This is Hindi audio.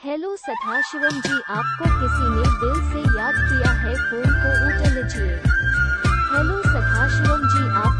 हेलो सदाशिवम जी, आपको किसी ने दिल से याद किया है, फोन को उठा लीजिए। हेलो सदाशिवम जी, आप